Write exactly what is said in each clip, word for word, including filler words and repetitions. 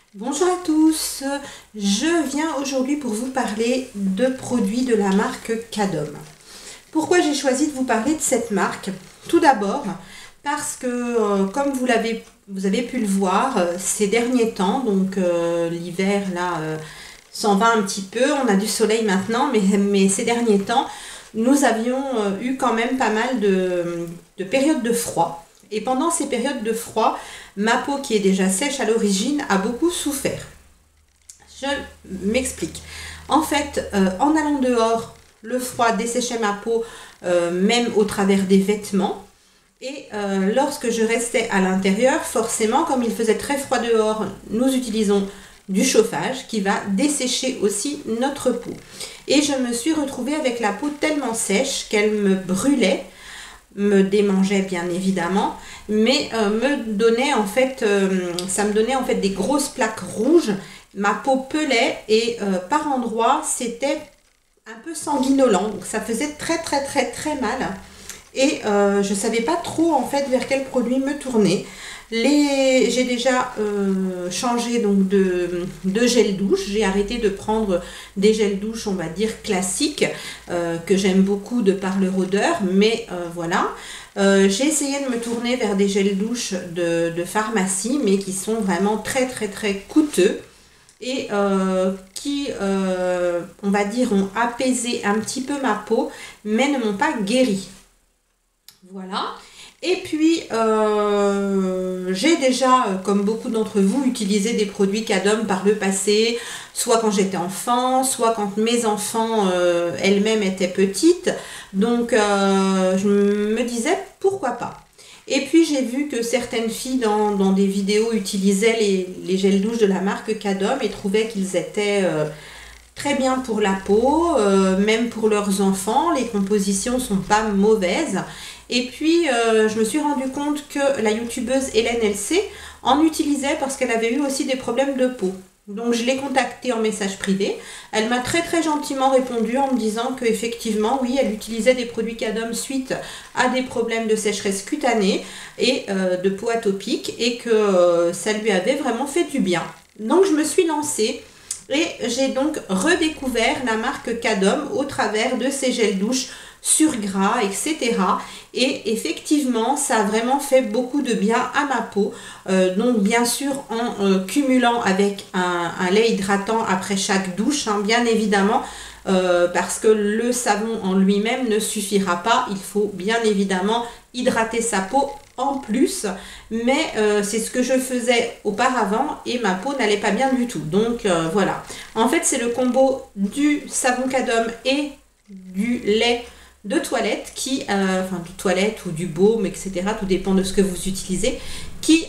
Bonjour à tous, je viens aujourd'hui pour vous parler de produits de la marque Cadom. Pourquoi j'ai choisi de vous parler de cette marque? Tout d'abord parce que euh, comme vous l'avez vous avez pu le voir euh, ces derniers temps, donc euh, l'hiver là euh, s'en va un petit peu, on a du soleil maintenant, mais, mais ces derniers temps nous avions euh, eu quand même pas mal de, de périodes de froid. Et pendant ces périodes de froid, ma peau qui est déjà sèche à l'origine a beaucoup souffert. Je m'explique. En fait, euh, en allant dehors, le froid desséchait ma peau, euh, même au travers des vêtements. Et euh, lorsque je restais à l'intérieur, forcément, comme il faisait très froid dehors, nous utilisons du chauffage qui va dessécher aussi notre peau. Et je me suis retrouvée avec la peau tellement sèche qu'elle me brûlait, me démangeait bien évidemment, mais euh, me donnait en fait, euh, ça me donnait en fait des grosses plaques rouges. Ma peau pelait et euh, par endroits c'était un peu sanguinolent, donc ça faisait très très très très mal. Et euh, je ne savais pas trop en fait vers quel produit me tourner. Les... J'ai déjà euh, changé donc de, de gel douche. J'ai arrêté de prendre des gels douche, on va dire classiques, euh, que j'aime beaucoup de par leur odeur, mais euh, voilà. Euh, j'ai essayé de me tourner vers des gels douche de, de pharmacie, mais qui sont vraiment très très très coûteux et euh, qui, euh, on va dire, ont apaisé un petit peu ma peau, mais ne m'ont pas guéri. Voilà. Et puis, euh, j'ai déjà, euh, comme beaucoup d'entre vous, utilisé des produits Cadom par le passé, soit quand j'étais enfant, soit quand mes enfants euh, elles-mêmes étaient petites. Donc, euh, je me disais, pourquoi pas? Et puis, j'ai vu que certaines filles dans, dans des vidéos utilisaient les, les gels douche de la marque Cadom et trouvaient qu'ils étaient euh, très bien pour la peau, euh, même pour leurs enfants. Les compositions sont pas mauvaises. Et puis, euh, je me suis rendu compte que la youtubeuse Hélène L C en utilisait parce qu'elle avait eu aussi des problèmes de peau. Donc, je l'ai contactée en message privé. Elle m'a très très gentiment répondu en me disant qu'effectivement, oui, elle utilisait des produits Cadom suite à des problèmes de sécheresse cutanée et euh, de peau atopique et que euh, ça lui avait vraiment fait du bien. Donc, je me suis lancée. Et j'ai donc redécouvert la marque Cadom au travers de ces gels douche sur gras, et cetera. Et effectivement, ça a vraiment fait beaucoup de bien à ma peau. Euh, donc bien sûr, en euh, cumulant avec un, un lait hydratant après chaque douche, hein, bien évidemment, euh, parce que le savon en lui-même ne suffira pas. Il faut bien évidemment hydrater sa peau en plus, mais euh, c'est ce que je faisais auparavant et ma peau n'allait pas bien du tout. Donc euh, voilà. En fait, c'est le combo du savon Cadom et du lait de toilette qui, euh, enfin de toilette ou du baume, et cetera. Tout dépend de ce que vous utilisez, qui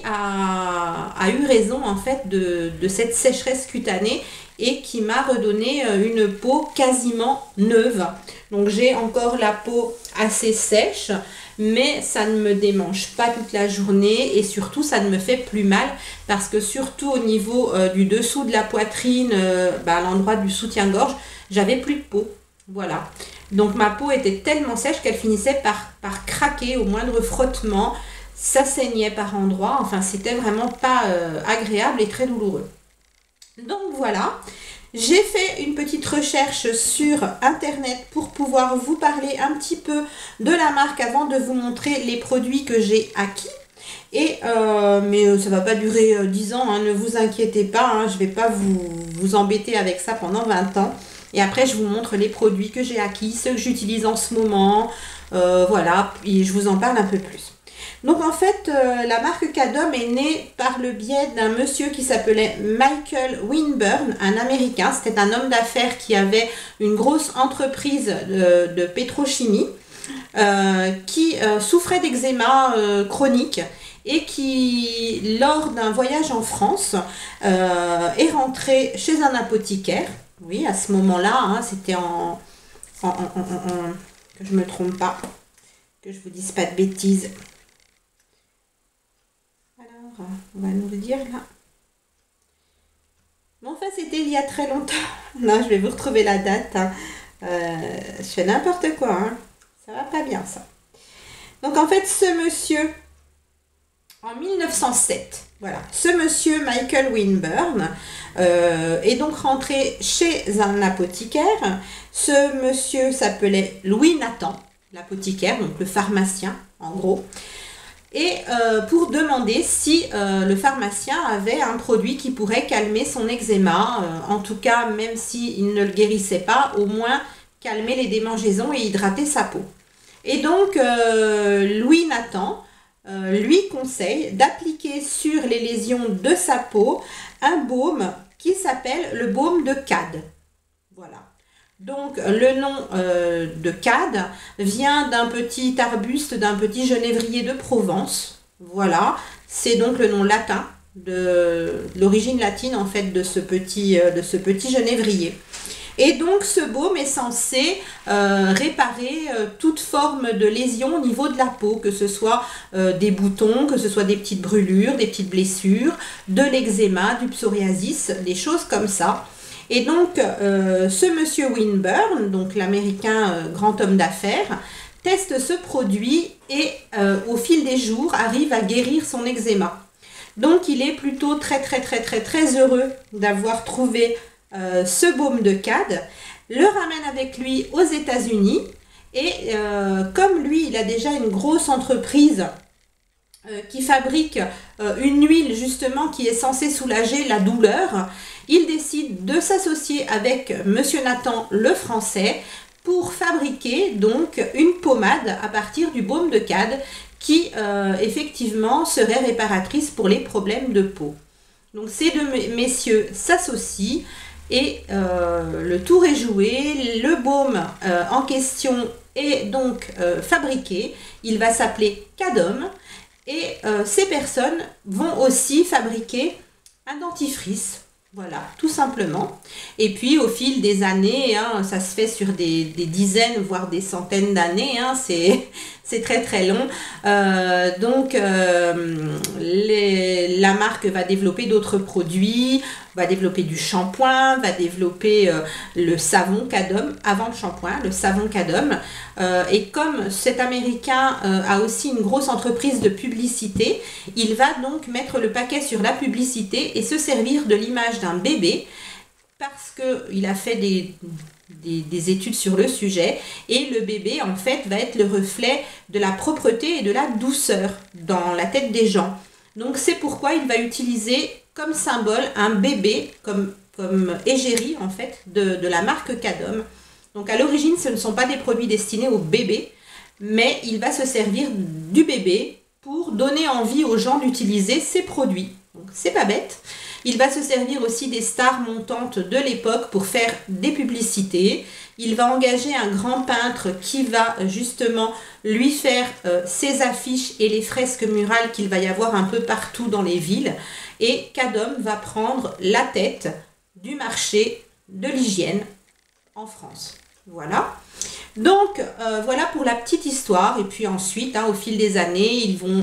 a, a eu raison en fait de, de cette sécheresse cutanée et qui m'a redonné une peau quasiment neuve. Donc j'ai encore la peau assez sèche, mais ça ne me démange pas toute la journée et surtout ça ne me fait plus mal parce que surtout au niveau euh, du dessous de la poitrine, euh, bah, à l'endroit du soutien-gorge, j'avais plus de peau. Voilà. Donc ma peau était tellement sèche qu'elle finissait par, par craquer au moindre frottement. Ça saignait par endroits. Enfin, c'était vraiment pas euh, agréable et très douloureux. Donc voilà. J'ai fait une petite recherche sur internet pour pouvoir vous parler un petit peu de la marque avant de vous montrer les produits que j'ai acquis. Et euh, mais ça va pas durer euh, dix ans, hein, ne vous inquiétez pas, hein, je vais pas vous, vous embêter avec ça pendant vingt ans. Et après, je vous montre les produits que j'ai acquis, ceux que j'utilise en ce moment. Euh, voilà, et je vous en parle un peu plus. Donc en fait, euh, la marque Cadom est née par le biais d'un monsieur qui s'appelait Michael Winburn, un Américain. C'était un homme d'affaires qui avait une grosse entreprise de, de pétrochimie, euh, qui euh, souffrait d'eczéma euh, chronique et qui, lors d'un voyage en France, euh, est rentré chez un apothicaire. Oui, à ce moment-là, hein, c'était en, en, en, en, en... que je ne me trompe pas, que je ne vous dise pas de bêtises. Alors, on va nous le dire là. Bon, enfin, c'était il y a très longtemps. Non, je vais vous retrouver la date. Hein. Euh, je fais n'importe quoi. Hein. Ça va pas bien, ça. Donc, en fait, ce monsieur en mille neuf cent sept. Voilà, ce monsieur Michael Winburn euh, est donc rentré chez un apothicaire. Ce monsieur s'appelait Louis Nathan, l'apothicaire, donc le pharmacien en gros, et euh, pour demander si euh, le pharmacien avait un produit qui pourrait calmer son eczéma, euh, en tout cas même s'il ne le guérissait pas, au moins calmer les démangeaisons et hydrater sa peau. Et donc euh, Louis Nathan Euh, lui conseille d'appliquer sur les lésions de sa peau un baume qui s'appelle le baume de Cade. Voilà. Donc le nom euh, de Cade vient d'un petit arbuste, d'un petit genévrier de Provence. Voilà, c'est donc le nom latin, de, de l'origine latine en fait de ce petit, euh, de ce petit genévrier. Et donc ce baume est censé euh, réparer euh, toute forme de lésion au niveau de la peau, que ce soit euh, des boutons, que ce soit des petites brûlures, des petites blessures, de l'eczéma, du psoriasis, des choses comme ça. Et donc euh, ce monsieur Winburn, donc l'américain euh, grand homme d'affaires, teste ce produit et euh, au fil des jours arrive à guérir son eczéma. Donc il est plutôt très très très très très heureux d'avoir trouvé Euh, ce baume de Cade, le ramène avec lui aux États-Unis et euh, comme lui il a déjà une grosse entreprise euh, qui fabrique euh, une huile justement qui est censée soulager la douleur, il décide de s'associer avec monsieur Nathan le français pour fabriquer donc une pommade à partir du baume de Cade qui euh, effectivement serait réparatrice pour les problèmes de peau. Donc ces deux messieurs s'associent. Et euh, le tour est joué, le baume euh, en question est donc euh, fabriqué, il va s'appeler Cadom et euh, ces personnes vont aussi fabriquer un dentifrice, voilà, tout simplement. Et puis au fil des années, hein, ça se fait sur des, des dizaines, voire des centaines d'années, hein, c'est... C'est très très long. Euh, donc euh, les, la marque va développer d'autres produits, va développer du shampoing, va développer euh, le savon Cadom, avant le shampoing, le savon Cadom. Euh, et comme cet Américain euh, a aussi une grosse entreprise de publicité, il va donc mettre le paquet sur la publicité et se servir de l'image d'un bébé parce qu'il a fait des... Des, des études sur le sujet et le bébé en fait va être le reflet de la propreté et de la douceur dans la tête des gens. Donc c'est pourquoi il va utiliser comme symbole un bébé comme, comme égérie en fait de, de la marque Cadom. Donc à l'origine ce ne sont pas des produits destinés aux bébés, mais il va se servir du bébé pour donner envie aux gens d'utiliser ces produits. Donc c'est pas bête. Il va se servir aussi des stars montantes de l'époque pour faire des publicités. Il va engager un grand peintre qui va justement lui faire euh, ses affiches et les fresques murales qu'il va y avoir un peu partout dans les villes. Et Cadom va prendre la tête du marché de l'hygiène en France. Voilà. Donc euh, voilà pour la petite histoire et puis ensuite hein, au fil des années ils vont,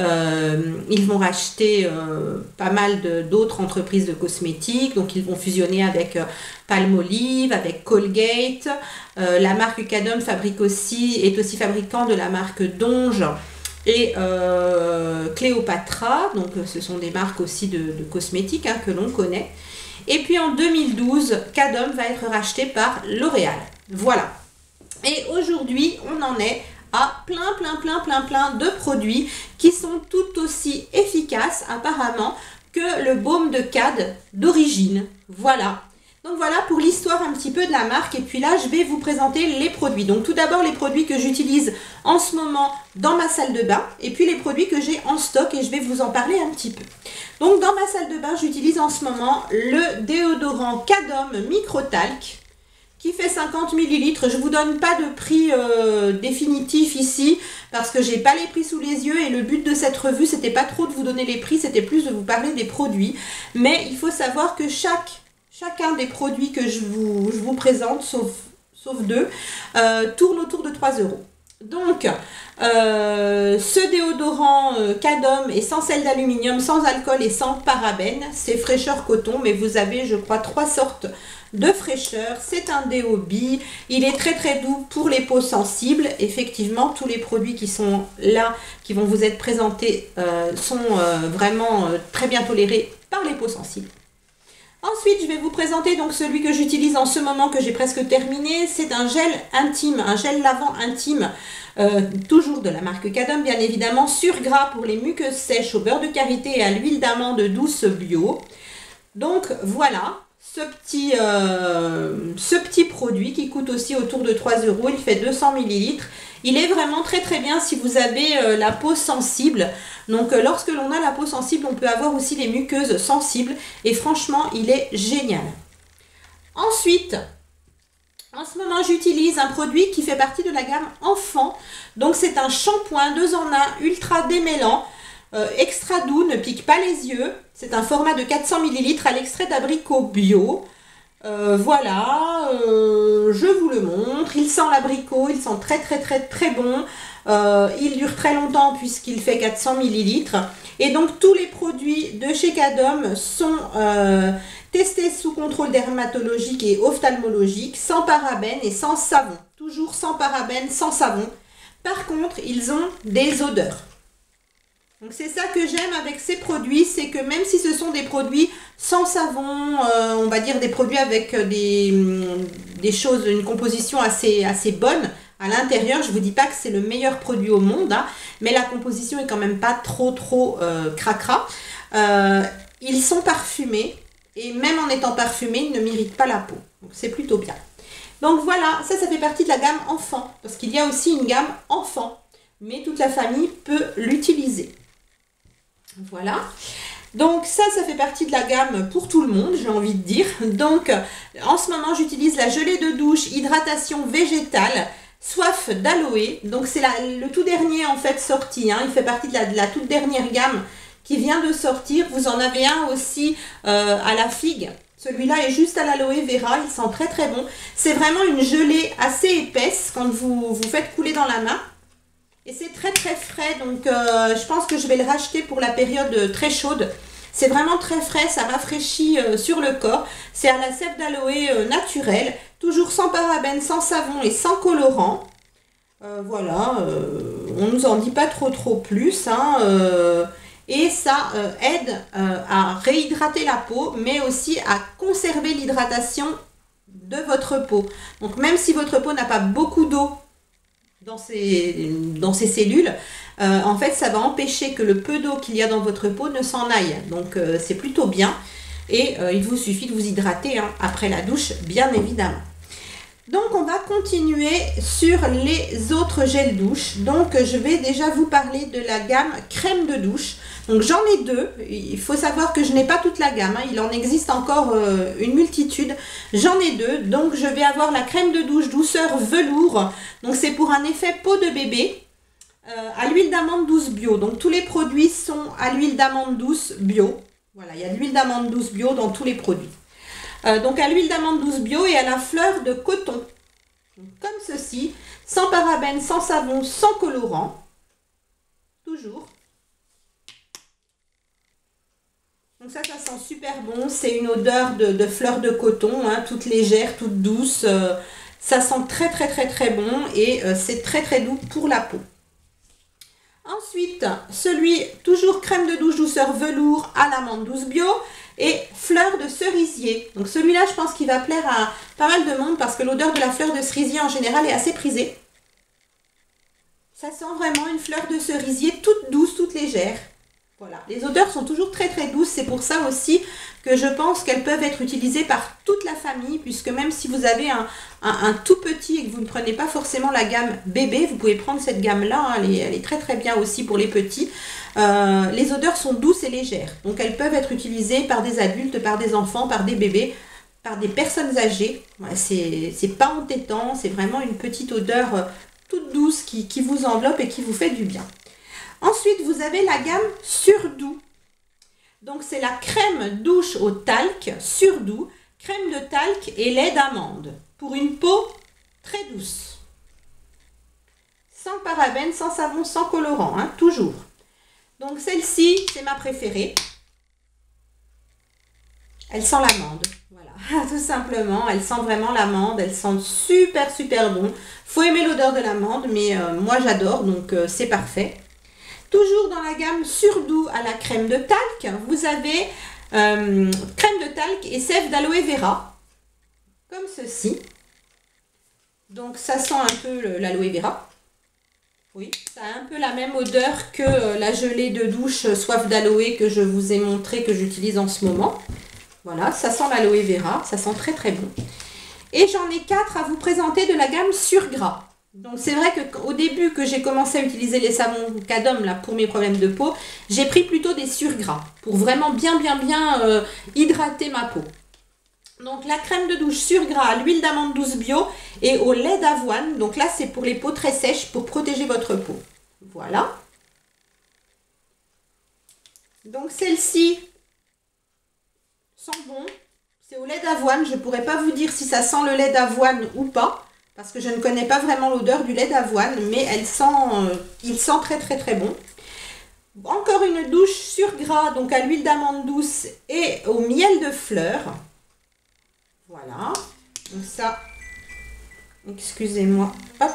euh, ils vont racheter euh, pas mal d'autres entreprises de cosmétiques, donc ils vont fusionner avec euh, Palmolive, avec Colgate, euh, la marque Cadom fabrique aussi, est aussi fabricant de la marque Donge et euh, Cléopatra, donc ce sont des marques aussi de, de cosmétiques hein, que l'on connaît. Et puis en deux mille douze, Cadom va être racheté par L'Oréal. Voilà. Et aujourd'hui, on en est à plein, plein, plein, plein, plein de produits qui sont tout aussi efficaces apparemment que le baume de Cade d'origine. Voilà. Donc voilà pour l'histoire un petit peu de la marque. Et puis là, je vais vous présenter les produits. Donc tout d'abord, les produits que j'utilise en ce moment dans ma salle de bain. Et puis les produits que j'ai en stock et je vais vous en parler un petit peu. Donc dans ma salle de bain, j'utilise en ce moment le déodorant Cadom Microtalc qui fait cinquante millilitres. Je ne vous donne pas de prix euh, définitif ici parce que j'ai pas les prix sous les yeux et le but de cette revue, c'était pas trop de vous donner les prix, c'était plus de vous parler des produits. Mais il faut savoir que chaque, chacun des produits que je vous, je vous présente, sauf, sauf deux, euh, tourne autour de trois euros. Donc, euh, ce déodorant euh, Cadom est sans sel d'aluminium, sans alcool et sans parabènes. C'est fraîcheur coton, mais vous avez, je crois, trois sortes de fraîcheur. C'est un déobi. Il est très très doux pour les peaux sensibles. Effectivement, tous les produits qui sont là, qui vont vous être présentés, euh, sont euh, vraiment euh, très bien tolérés par les peaux sensibles. Ensuite, je vais vous présenter donc celui que j'utilise en ce moment, que j'ai presque terminé. C'est un gel intime, un gel lavant intime, euh, toujours de la marque Cadom, bien évidemment, sur gras pour les muqueuses sèches, au beurre de karité et à l'huile d'amande douce bio. Donc voilà, ce petit, euh, ce petit produit qui coûte aussi autour de trois euros, il fait deux cents millilitres. Il est vraiment très très bien si vous avez euh, la peau sensible. Donc euh, lorsque l'on a la peau sensible, on peut avoir aussi les muqueuses sensibles. Et franchement, il est génial. Ensuite, en ce moment, j'utilise un produit qui fait partie de la gamme enfant. Donc c'est un shampoing deux en un ultra démêlant. Euh, extra doux, ne pique pas les yeux. C'est un format de quatre cents millilitres à l'extrait d'abricot bio. Euh, voilà, euh, je vous le montre. Il sent l'abricot, il sent très très très très bon. Euh, il dure très longtemps puisqu'il fait quatre cents millilitres. Et donc tous les produits de chez Cadom sont euh, testés sous contrôle dermatologique et ophtalmologique, sans parabènes et sans savon. Toujours sans parabènes, sans savon. Par contre, ils ont des odeurs. Donc c'est ça que j'aime avec ces produits, c'est que même si ce sont des produits sans savon, euh, on va dire des produits avec des, des choses, une composition assez, assez bonne à l'intérieur, je ne vous dis pas que c'est le meilleur produit au monde, hein, mais la composition est quand même pas trop trop euh, cracra. Euh, ils sont parfumés et même en étant parfumés, ils ne m'irritent pas la peau. Donc c'est plutôt bien. Donc voilà, ça, ça fait partie de la gamme enfant, parce qu'il y a aussi une gamme enfant, mais toute la famille peut l'utiliser. Voilà, donc ça, ça fait partie de la gamme pour tout le monde, j'ai envie de dire. Donc, en ce moment, j'utilise la gelée de douche hydratation végétale soif d'aloe. Donc, c'est le tout dernier, en fait, sorti. Hein. Il fait partie de la, de la toute dernière gamme qui vient de sortir. Vous en avez un aussi euh, à la figue. Celui-là est juste à l'aloe vera. Il sent très, très bon. C'est vraiment une gelée assez épaisse quand vous, vous faites couler dans la main. Et c'est très très frais, donc euh, je pense que je vais le racheter pour la période très chaude. C'est vraiment très frais, ça rafraîchit euh, sur le corps. C'est à la sève d'aloe euh, naturelle, toujours sans parabènes, sans savon et sans colorant. Euh, voilà, euh, on ne nous en dit pas trop trop plus. Hein, euh, et ça euh, aide euh, à réhydrater la peau, mais aussi à conserver l'hydratation de votre peau. Donc même si votre peau n'a pas beaucoup d'eau dans ces, dans ces cellules, euh, en fait ça va empêcher que le peu d'eau qu'il y a dans votre peau ne s'en aille. Donc euh, c'est plutôt bien et euh, il vous suffit de vous hydrater hein, après la douche, bien évidemment. Donc on va continuer sur les autres gels douche. Donc je vais déjà vous parler de la gamme crème de douche. Donc j'en ai deux, il faut savoir que je n'ai pas toute la gamme, hein. Il en existe encore euh, une multitude. J'en ai deux, donc je vais avoir la crème de douche douceur velours. Donc c'est pour un effet peau de bébé euh, à l'huile d'amande douce bio. Donc tous les produits sont à l'huile d'amande douce bio. Voilà, il y a de l'huile d'amande douce bio dans tous les produits. Euh, donc à l'huile d'amande douce bio et à la fleur de coton. Donc, comme ceci, sans parabènes, sans savon, sans colorant. Toujours. Donc ça, ça sent super bon. C'est une odeur de, de fleur de coton, hein, toute légère, toute douce. Euh, ça sent très très très très bon et euh, c'est très très doux pour la peau. Ensuite, celui, toujours crème de douche douceur velours à l'amande douce bio et fleur de cerisier. Donc celui-là, je pense qu'il va plaire à pas mal de monde parce que l'odeur de la fleur de cerisier en général est assez prisée. Ça sent vraiment une fleur de cerisier toute douce, toute légère. Voilà, les odeurs sont toujours très très douces, c'est pour ça aussi que je pense qu'elles peuvent être utilisées par toute la famille, puisque même si vous avez un, un, un tout petit et que vous ne prenez pas forcément la gamme bébé, vous pouvez prendre cette gamme-là, hein, elle, elle est très très bien aussi pour les petits. Euh, les odeurs sont douces et légères, donc elles peuvent être utilisées par des adultes, par des enfants, par des bébés, par des personnes âgées. Ouais, c'est pas entêtant, c'est vraiment une petite odeur euh, toute douce qui, qui vous enveloppe et qui vous fait du bien. Ensuite, vous avez la gamme Surdoux. Donc, c'est la crème douche au talc Surdoux, crème de talc et lait d'amande pour une peau très douce. Sans parabènes, sans savon, sans colorant, hein, toujours. Donc, celle-ci, c'est ma préférée. elle sent l'amande. Voilà, tout simplement, elle sent vraiment l'amande, elle sent super super bon. Faut aimer l'odeur de l'amande, mais euh, moi j'adore, donc euh, c'est parfait. Toujours dans la gamme Surdoux à la crème de talc, vous avez euh, crème de talc et sève d'aloe vera, comme ceci. Donc ça sent un peu l'aloe vera. Oui, ça a un peu la même odeur que euh, la gelée de douche soif d'aloe que je vous ai montré, que j'utilise en ce moment. Voilà, ça sent l'aloe vera, ça sent très très bon. Et j'en ai quatre à vous présenter de la gamme Surgras. Donc c'est vrai qu'au début que j'ai commencé à utiliser les savons Cadom là, pour mes problèmes de peau, j'ai pris plutôt des surgras pour vraiment bien bien bien euh, hydrater ma peau. Donc la crème de douche Surgras à l'huile d'amande douce bio et au lait d'avoine. Donc là c'est pour les peaux très sèches pour protéger votre peau. Voilà. Donc celle-ci sent bon. C'est au lait d'avoine. Je ne pourrais pas vous dire si ça sent le lait d'avoine ou pas. Parce que je ne connais pas vraiment l'odeur du lait d'avoine, mais elle sent, euh, il sent très très très bon. Encore une douche Surgras, donc à l'huile d'amande douce et au miel de fleurs. Voilà. Donc ça, excusez-moi, hop.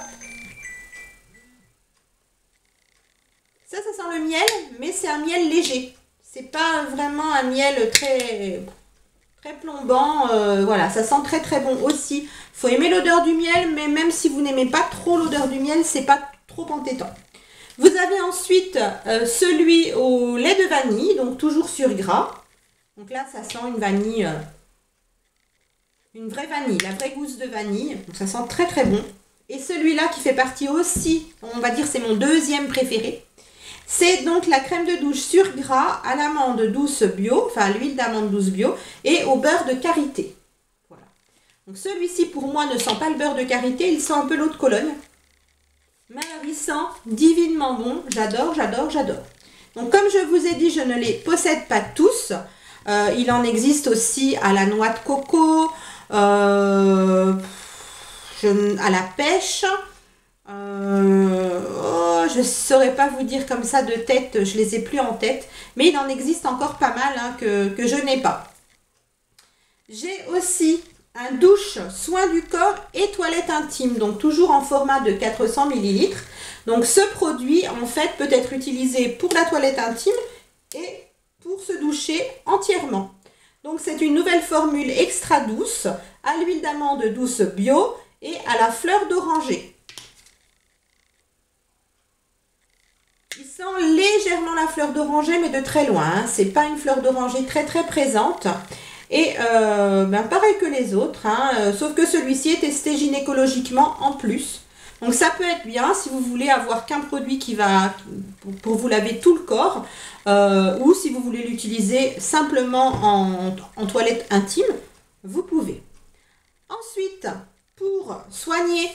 Ça, ça sent le miel, mais c'est un miel léger. C'est pas vraiment un miel très... très plombant, euh, voilà, ça sent très très bon aussi. Faut aimer l'odeur du miel, mais même si vous n'aimez pas trop l'odeur du miel, c'est pas trop entêtant. Vous avez ensuite euh, celui au lait de vanille, donc toujours Surgras. Donc là, ça sent une vanille, euh, une vraie vanille, la vraie gousse de vanille. Donc ça sent très très bon. Et celui-là qui fait partie aussi, on va dire c'est mon deuxième préféré. C'est donc la crème de douche Surgras à l'amande douce bio, enfin à l'huile d'amande douce bio et au beurre de karité. Voilà. Donc celui-ci pour moi ne sent pas le beurre de karité, il sent un peu l'eau de Cologne. Mais alors il sent divinement bon, j'adore, j'adore, j'adore. Donc comme je vous ai dit, je ne les possède pas tous. Euh, il en existe aussi à la noix de coco, euh, je, à la pêche. Euh, oh, je ne saurais pas vous dire comme ça de tête, je les ai plus en tête, mais il en existe encore pas mal hein, que, que je n'ai pas. J'ai aussi un douche soin du corps et toilette intime, donc toujours en format de quatre cents millilitres. Donc ce produit en fait peut être utilisé pour la toilette intime et pour se doucher entièrement. Donc c'est une nouvelle formule extra douce à l'huile d'amande douce bio et à la fleur d'oranger. Il sent légèrement la fleur d'oranger, mais de très loin. Hein. C'est pas une fleur d'oranger très très présente. Et euh, ben, pareil que les autres, hein, euh, sauf que celui-ci est testé gynécologiquement en plus. Donc ça peut être bien si vous voulez avoir qu'un produit qui va pour, pour vous laver tout le corps, euh, ou si vous voulez l'utiliser simplement en, en toilette intime, vous pouvez. Ensuite, pour soigner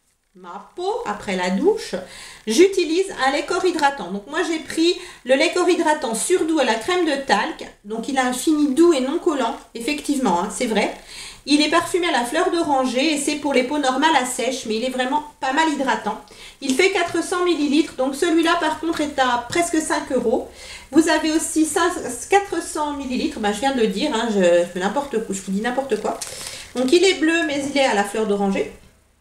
ma peau après la douche, j'utilise un lait corps hydratant. Donc moi j'ai pris le lait corps hydratant Surdoux à la crème de talc. Donc il a un fini doux et non collant, effectivement, hein, c'est vrai. Il est parfumé à la fleur d'oranger et c'est pour les peaux normales à sèche, mais il est vraiment pas mal hydratant. Il fait quatre cents millilitres, donc celui-là par contre est à presque cinq euros. Vous avez aussi quatre cents millilitres, ben, je viens de le dire, hein, je, je, n'importe quoi, je vous dis n'importe quoi. Donc il est bleu, mais il est à la fleur d'oranger.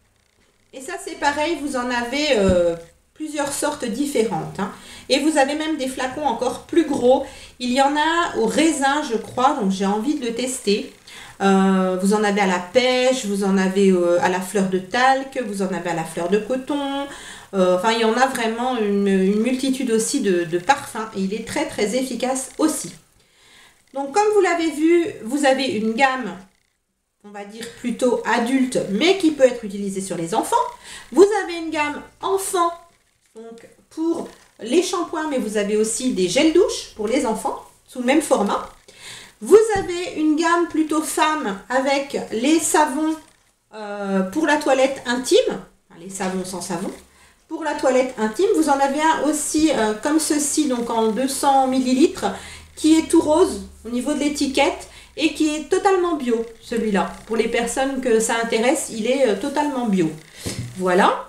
Et ça c'est pareil, vous en avez euh, plusieurs sortes différentes. Hein. Et vous avez même des flacons encore plus gros. Il y en a au raisin je crois, donc j'ai envie de le tester. Euh, vous en avez à la pêche, vous en avez euh, à la fleur de talc, vous en avez à la fleur de coton. Euh, enfin il y en a vraiment une, une multitude aussi de, de parfums. Et il est très très efficace aussi. Donc comme vous l'avez vu, vous avez une gamme, on va dire plutôt adulte, mais qui peut être utilisée sur les enfants. Vous avez une gamme enfant, donc pour les shampoings, mais vous avez aussi des gels douche pour les enfants, sous le même format. Vous avez une gamme plutôt femme avec les savons euh, pour la toilette intime, enfin, les savons sans savon. Pour la toilette intime, vous en avez un aussi euh, comme ceci, donc en deux cents millilitres, qui est tout rose au niveau de l'étiquette. Et qui est totalement bio, celui-là. Pour les personnes que ça intéresse, il est euh, totalement bio. Voilà.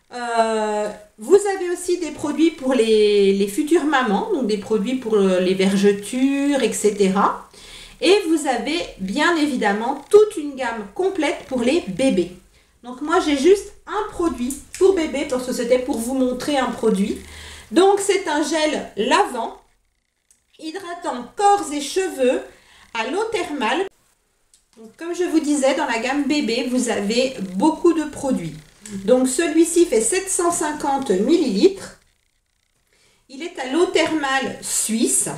Euh, vous avez aussi des produits pour les, les futures mamans, donc des produits pour euh, les vergetures, et cetera. Et vous avez bien évidemment toute une gamme complète pour les bébés. Donc moi j'ai juste un produit pour bébé parce que c'était pour vous montrer un produit. Donc c'est un gel lavant, hydratant corps et cheveux à l'eau thermale. Donc, comme je vous disais, dans la gamme bébé, vous avez beaucoup de produits. Donc celui-ci fait sept cent cinquante millilitres. Il est à l'eau thermale suisse.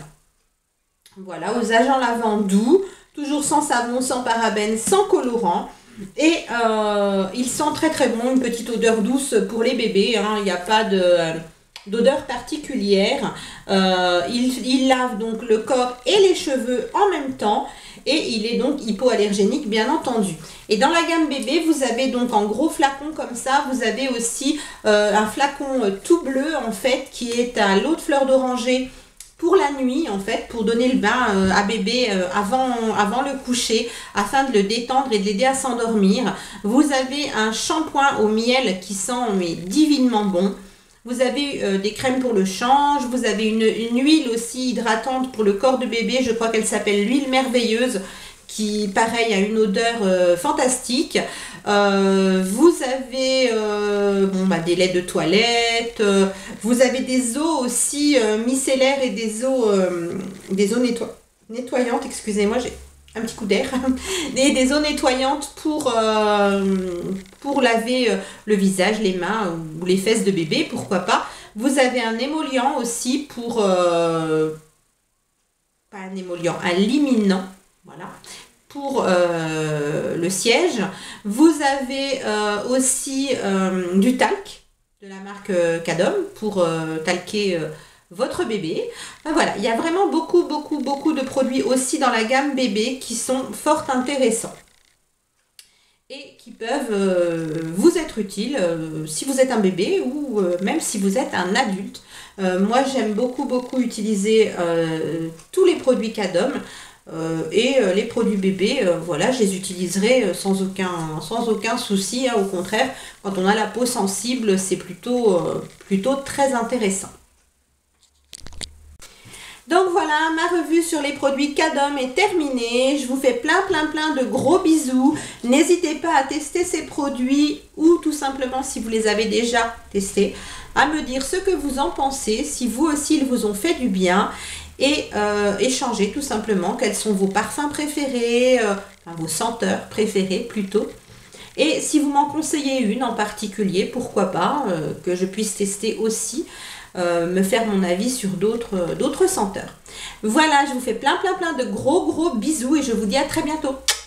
Voilà, aux agents lavants doux, toujours sans savon, sans parabènes, sans colorant. Et euh, il sent très très bon, une petite odeur douce pour les bébés. Hein. Il n'y a pas de, euh, d'odeur particulière. Euh, il, il lave donc le corps et les cheveux en même temps. Et il est donc hypoallergénique, bien entendu. Et dans la gamme bébé, vous avez donc en gros flacon comme ça, vous avez aussi euh, un flacon euh, tout bleu en fait, qui est à l'eau de fleur d'oranger pour la nuit en fait, pour donner le bain euh, à bébé euh, avant, avant le coucher, afin de le détendre et de l'aider à s'endormir. Vous avez un shampoing au miel qui sent mais divinement bon. Vous avez euh, des crèmes pour le change, vous avez une, une huile aussi hydratante pour le corps de bébé, je crois qu'elle s'appelle l'huile merveilleuse, qui pareil a une odeur euh, fantastique. Euh, vous avez euh, bon, bah, des laits de toilette, euh, vous avez des eaux aussi euh, micellaires et des eaux, euh, des eaux netto nettoyantes, excusez-moi, j'ai un petit coup d'air, des, des eaux nettoyantes pour, euh, pour laver le visage, les mains ou les fesses de bébé, pourquoi pas. Vous avez un émollient aussi pour, euh, pas un émollient, un liminant, voilà, pour euh, le siège. Vous avez euh, aussi euh, du talc de la marque Cadom pour euh, talquer euh, votre bébé. Ben voilà, il y a vraiment beaucoup, beaucoup, beaucoup de produits aussi dans la gamme bébé qui sont fort intéressants et qui peuvent euh, vous être utiles euh, si vous êtes un bébé ou euh, même si vous êtes un adulte. Euh, moi, j'aime beaucoup, beaucoup utiliser euh, tous les produits Cadom euh, et euh, les produits bébés. Euh, voilà, je les utiliserai sans aucun, sans aucun souci. Hein, au contraire, quand on a la peau sensible, c'est plutôt, euh, plutôt très intéressant. Donc voilà, ma revue sur les produits Cadom est terminée. Je vous fais plein plein plein de gros bisous. N'hésitez pas à tester ces produits ou tout simplement si vous les avez déjà testés, à me dire ce que vous en pensez, si vous aussi ils vous ont fait du bien et euh, échanger tout simplement quels sont vos parfums préférés, euh, enfin, vos senteurs préférées plutôt. Et si vous m'en conseillez une en particulier, pourquoi pas, euh, que je puisse tester aussi. Euh, me faire mon avis sur d'autres d'autres senteurs. Voilà, je vous fais plein plein plein de gros gros bisous et je vous dis à très bientôt.